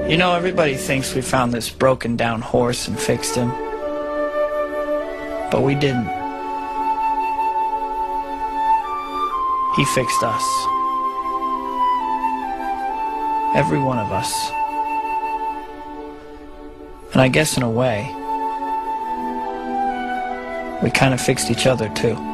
You know, everybody thinks we found this broken down horse and fixed him. But we didn't. He fixed us. Every one of us. And I guess in a way, we kind of fixed each other too.